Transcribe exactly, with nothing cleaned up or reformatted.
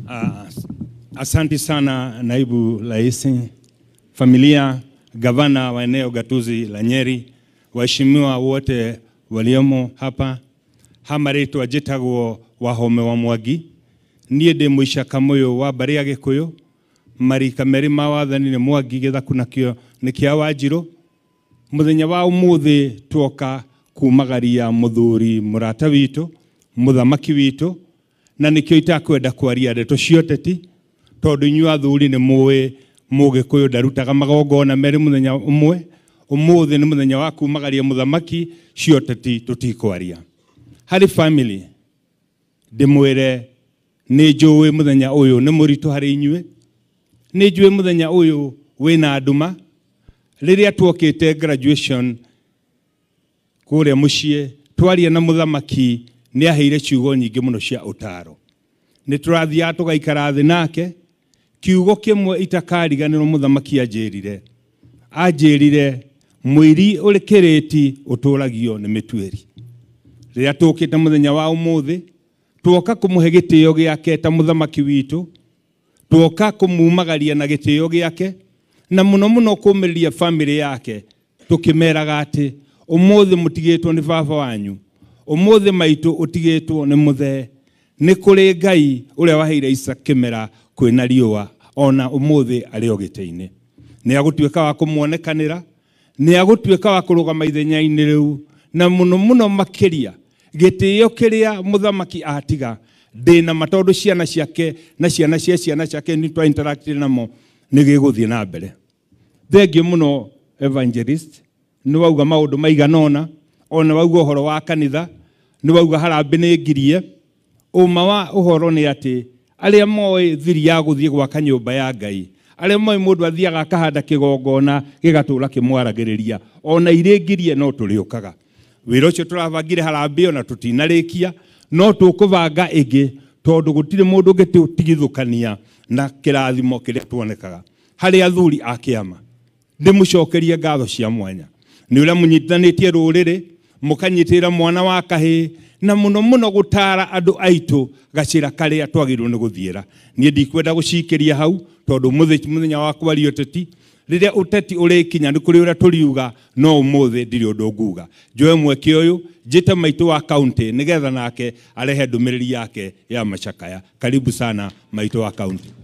Uh, asante sana naibu rais, familia, gavana wa eneo gatuzi la Nyeri, waheshimiwa wote waliomo hapa, hamaretwa njĩtagwo Wahome wa Mwangi, niĩ ndĩ mũicaka mũyũ wa mbarĩ ya Gĩkũyũ, marika merĩ ma wathani nĩ Mwangi, Gĩthaku nakĩo nĩ kĩa Wanjirũ. Mũthenya wa ũmũthĩ tuoka kumagaria mũthuri mũrata witũ, mũthamaki witũ, na nĩkĩo itakwenda kwaria ndeto cia ũteti, tondũ inyuĩ athuri nĩ mũĩ Mũgĩkũyũ ndarutaga magongona merĩ mũthenya ũmwe. Ũmũthĩ nĩ mũthenya wa kumagaria mũthamaki, cia ũteti tũtikwaria. Harĩ family ndĩmwĩre nĩ njũĩ mũthenya ũyũ nĩ mũritũ harĩ inyuĩ, nĩ njũĩ mũthenya ũyũ wĩna nduma. Rĩrĩa tuokĩte graduation kũrĩa mũciĩ, twaria na mũthamaki nĩ aheire ciugo nyingĩ mũno cia ũtaro. Nĩ tũrathiaga tũgaikara thĩ nake, kiugo kĩmwe itakariganĩrwo mũthamaki anjĩrire. Anjĩrire mũiri ũrĩ kĩrĩti ũtũragio nĩ mĩtuĩri. Rĩrĩa tũkĩte mũthenya wa ũmũthĩ, tuoka kũmũhe gĩtĩo gĩake ta mũthamaki witũ, tuoka kũmumagaria na gĩtĩo gĩake, na mũno mũno kũmĩrĩria family yake, tũkĩmeraga atĩ ũmũthĩ mũtigĩtwo nĩ baba wanyu, ũmũthĩ maitũ ũtigĩtwo nĩ mũthee, nĩ kũrĩ Ngai ũrĩa waheire Isaac kĩmera kwĩna riũa, ona ũmũthĩ arĩ o gĩtĩ-inĩ. Nĩ agũtuĩka wa kũmuonekanĩra, nĩ agũtuĩka wa kũrũgama ithenya-inĩ rĩu, na mũno mũno makĩria gĩtĩo kĩrĩa mũthamaki atiga ndĩna matondũ ciana ciake na ciana cia ciana ciake nĩ twa interact namo nĩ gĩgũthiĩ na mbere. Thengiũ mũno evangelist, nĩ wauga maũndũ maiganona, ona wauga ũhoro wa kanitha, nĩ wauga harambĩ nĩ ngirie. Ũma wa ũhoro nĩ atĩ arĩa moĩ thiri ya gũthiĩ gwaka nyũmba ya Ngai, arĩa moĩ mũndũ athiaga akahanda kĩgongona gĩgatũũra kĩmwaragĩrĩria, ona irĩ ngirie no tũrĩũkaga. Wĩra ũcio tũrabangire harambĩ ona tũtinarĩkia, no tũkũbanga ĩngĩ tondũ gũtirĩ mũndũ ũngĩtigithũkania na kĩrathimo kĩrĩa tuonekaga. Harĩ athuri a kĩama, ndĩmũcokerie ngatho cia mwanya nĩ ũrĩa mũnyitithanĩtie rũrĩrĩ, mũkanyitĩrĩra mwana wa kahĩĩ, na mũno mũno gũtara andũ aitũ gacĩra karĩa twagĩrĩirwo nĩ gũthiĩra. Niĩ ndikwenda gũcikĩria hau tondũ mũthenya wa kwaria ũteti, rĩrĩa ũteti ũrĩkinya nĩ kũrĩ ũrĩa tũriuga, no ũmũthĩ ndirĩ ũndũ nguga. Njoe mweke ũyũ njĩte maitũ wa kaunti nĩgetha nake arehe ndũmĩrĩri yake ya macakaya. Karibu sana maitũ wa kaunti.